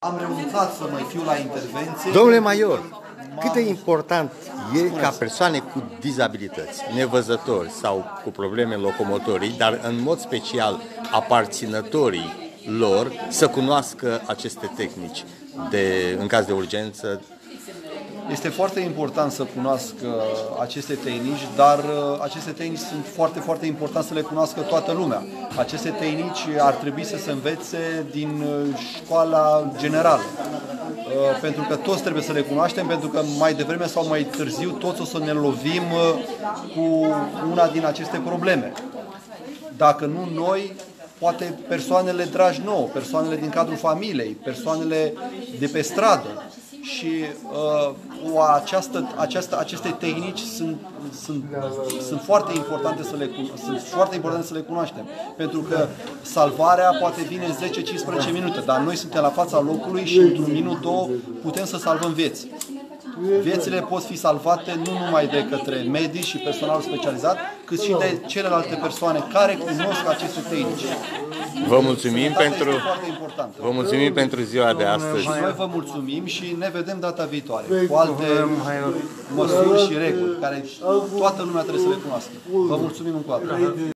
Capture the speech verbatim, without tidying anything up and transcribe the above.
Am renunțat să mai fiu la intervenție. Domnule Major, cât de important e ca persoane cu dizabilități, nevăzători sau cu probleme locomotorii, dar în mod special aparținătorii lor, să cunoască aceste tehnici de, în caz de urgență? Este foarte important să cunoască aceste tehnici, dar aceste tehnici sunt foarte, foarte important să le cunoască toată lumea. Aceste tehnici ar trebui să se învețe din școala generală, pentru că toți trebuie să le cunoaștem, pentru că mai devreme sau mai târziu toți o să ne lovim cu una din aceste probleme. Dacă nu noi, poate persoanele dragi nouă, persoanele din cadrul familiei, persoanele de pe stradă. Și uh, o, această, această, aceste tehnici sunt, sunt, sunt, foarte importante să le, sunt foarte importante să le cunoaștem. Pentru că salvarea poate vine în zece cincisprezece minute, dar noi suntem la fața locului și într-un minut, două putem să salvăm vieți. Viețile pot fi salvate nu numai de către medici și personal specializat, cât și de celelalte persoane care cunosc aceste tehnici. Vă mulțumim, pentru, vă mulțumim pentru ziua de astăzi. Și noi vă mulțumim și ne vedem data viitoare cu alte măsuri și reguli care toată lumea trebuie să le cunoască. Vă mulțumim încă o dată.